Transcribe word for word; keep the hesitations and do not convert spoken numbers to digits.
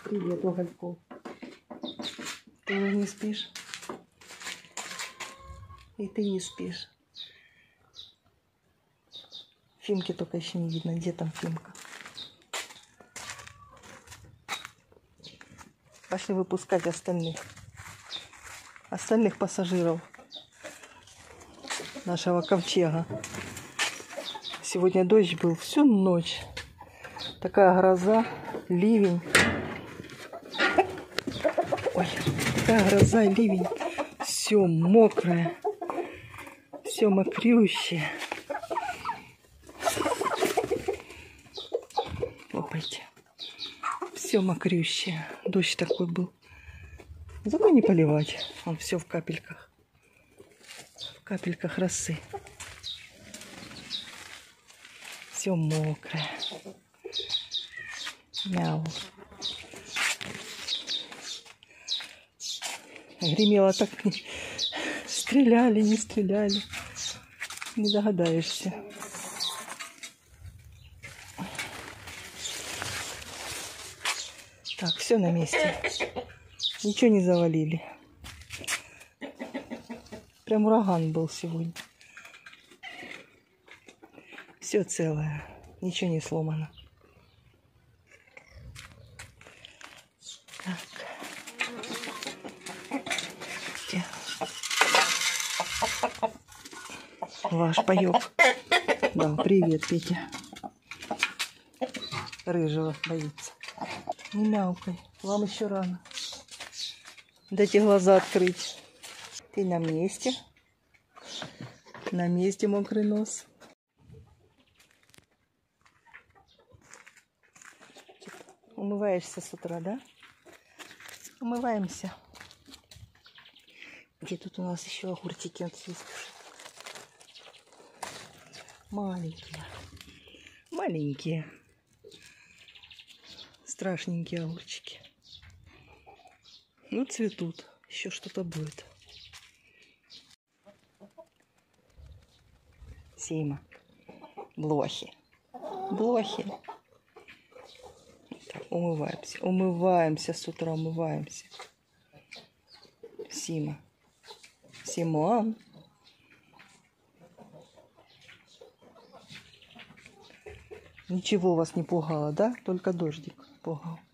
Привет, Угольков. Ты уже не спишь? И ты не спишь. Фимки только еще не видно. Где там Фимка? Пошли выпускать остальных. Остальных пассажиров нашего ковчега. Сегодня дождь был всю ночь. Такая гроза, ливень. Ой, такая гроза, ливень. Все мокрое. Все мокрющее. Опайте. Все мокрющее. Дождь такой был. Зато не поливать. Он все в капельках. В капельках росы. Все мокрое. Мяу. Гремело так. Стреляли, не стреляли. Не догадаешься. Так, все на месте. Ничего не завалили. Прям ураган был сегодня. Все целое. Ничего не сломано. Так. Ваш паёк. Да, привет, Петя. Рыжего боится. Не мяукай. Вам еще рано. Дайте глаза открыть. Ты на месте. На месте мокрый нос. Умываешься с утра, да? Умываемся. Где тут у нас еще огурчики вот есть? Маленькие. Маленькие. Страшненькие огурчики. Ну, цветут. Еще что-то будет. Сима. Блохи. Блохи. Так, умываемся. Умываемся с утра, умываемся. Сима. Симон. Ничего вас не пугало, да? Только дождик пугал.